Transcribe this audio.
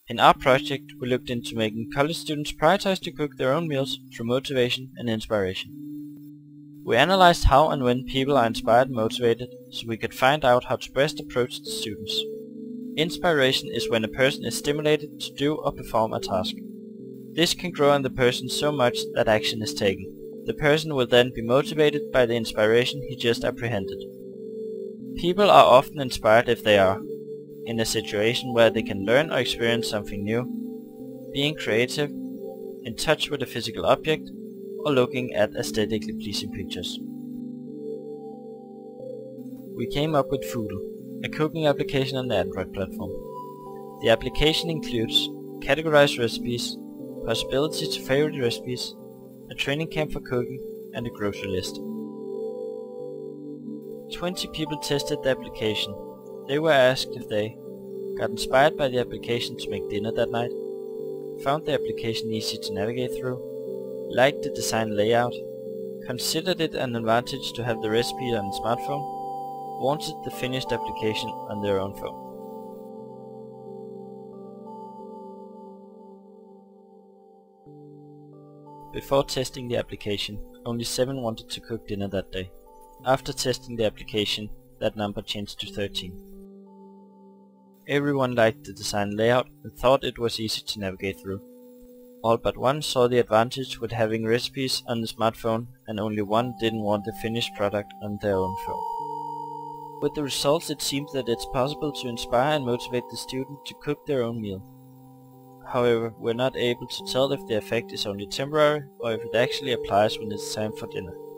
In our project, we looked into making college students prioritize to cook their own meals through motivation and inspiration. We analyzed how and when people are inspired and motivated, so we could find out how to best approach the students. Inspiration is when a person is stimulated to do or perform a task. This can grow in the person so much that action is taken. The person will then be motivated by the inspiration he just apprehended. People are often inspired if they are in a situation where they can learn or experience something new, being creative, in touch with a physical object, or looking at aesthetically pleasing pictures. We came up with Foodle, a cooking application on the Android platform. The application includes categorized recipes, possibility to favorite recipes, a training camp for cooking, and a grocery list. 20 people tested the application. They were asked if they got inspired by the application to make dinner that night, found the application easy to navigate through, liked the design layout, considered it an advantage to have the recipe on the smartphone, wanted the finished application on their own phone. Before testing the application, only 7 wanted to cook dinner that day. After testing the application, that number changed to 13. Everyone liked the design layout and thought it was easy to navigate through. All but one saw the advantage with having recipes on the smartphone, and only one didn't want the finished product on their own phone. With the results, it seems that it's possible to inspire and motivate the student to cook their own meal. However, we're not able to tell if the effect is only temporary or if it actually applies when it's time for dinner.